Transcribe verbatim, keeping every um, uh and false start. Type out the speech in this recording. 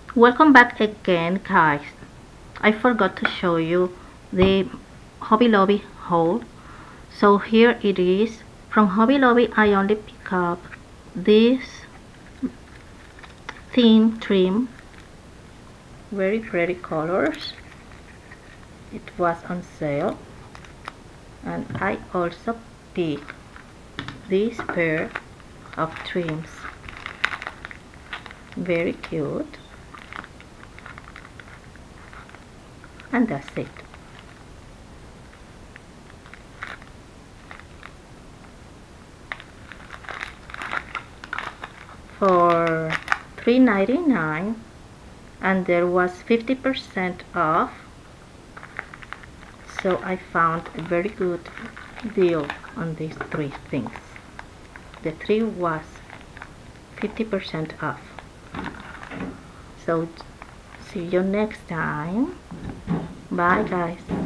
Welcome back again, guys. I forgot to show you the Hobby Lobby haul. So here it is. From Hobby Lobby I only pick up this theme trim. Very pretty colors. It was on sale. And I also picked this pair of trims. Very cute. And that's it. For three ninety-nine, and there was fifty percent off, so I found a very good deal on these three things. The three was fifty percent off. So see you next time. Bye guys.